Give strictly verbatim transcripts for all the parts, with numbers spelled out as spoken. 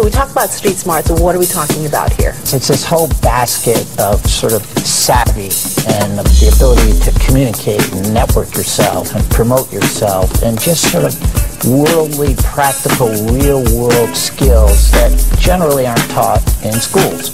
So we talk about street smart, so what are we talking about here? It's this whole basket of sort of savvy and the ability to communicate and network yourself and promote yourself and just sort of worldly, practical, real-world skills that generally aren't taught in schools.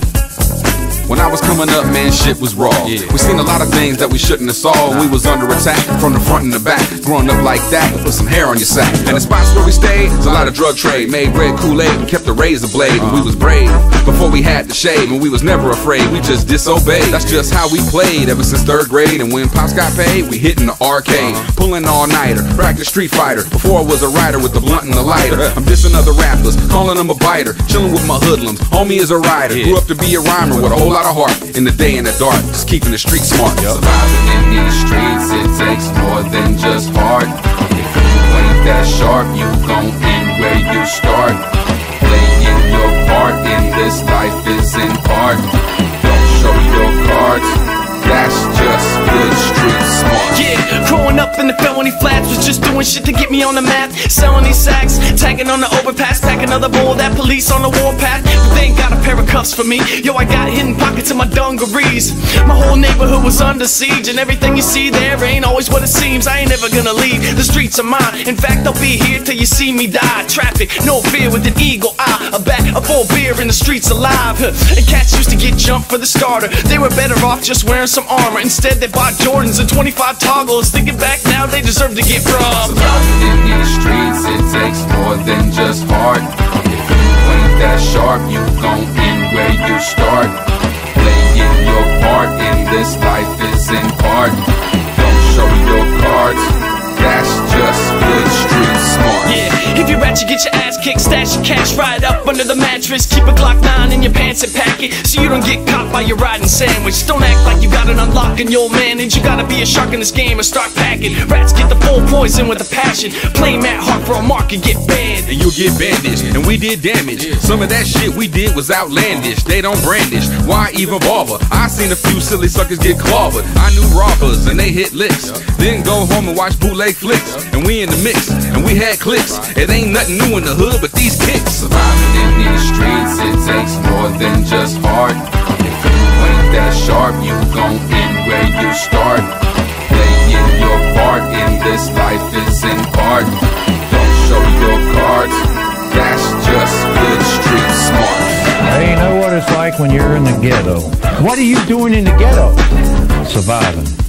When I was coming up, man, shit was raw. Yeah. We seen a lot of things that we shouldn't have saw. We was under attack from the front and the back. Growing up like that, put some hair on your sack. And the spots where we stayed, there's a lot of drug trade. Made red Kool-Aid and kept the razor blade. And we was brave before we had to shave. And we was never afraid, we just disobeyed. That's just how we played ever since third grade. And when Pops got paid, we hit in the arcade. Pulling all-nighter, practice Street Fighter. Before I was a writer with the blunt and the lighter. I'm dissing other rappers, calling them a biter. Chilling with my hoodlums, homie is a rider. Grew up to be a rhymer with a whole lot of heart. In the day and the dark, just keeping the street smart. Yep. Surviving in these streets, it takes more than just heart. If you ain't that sharp, you gon' end where you start. Playing your part in this life is in part. Don't show your cards, that's just good street smart. Yeah, growing up in the felony flats was just doing shit to get me on the map. Selling these sacks, tagging on the overpass, packing another bowl, that police on the warpath. But they ain't got a pair of cuffs for me. Yo, I got hidden pockets in my dungarees. My whole neighborhood was under siege, and everything you see there ain't always what it seems. I ain't ever gonna leave, the streets are mine. In fact, I'll be here till you see me die. Traffic, no fear with an eagle eye. A bat, a full beer in the streets alive. And cats used to get jumped for the starter. They were better off just wearing some armor. Instead, they bought Jordans and twenty-five toggles. Thinking back now, they deserve to get robbed. Surviving in these streets, it takes more than just heart. If you ain't that sharp, you gon' end where you start. Playing your part in this life is in part. Don't show your cards, that's just good street smart. Yeah, if you're ratchet, get your ass kicked, stash your cash right up under the mattress. Keep a Glock nine in your pants and pack it, so you don't get caught by your riding sandwich. Don't act like you got an unlock and you'll manage. You gotta be a shark in this game and start packing. Rats get the full poison with a passion. Play Matt Hart for a mark and get banned. And you'll get bandaged, and we did damage. Some of that shit we did was outlandish. They don't brandish, why even bother? I seen a few silly suckers get clobbered. I knew robbers and they hit licks. Then go home and watch bootleg flicks. And we in the mix, and we had clicks. It ain't nothing new in the hood but these kicks. Surviving in these streets, it takes more than just heart. If you ain't that sharp, you gon' end where you start. Playing your part in this life is in part. Don't show your cards, that's just good street smart. Hey, you know what it's like when you're in the ghetto. What are you doing in the ghetto? Surviving.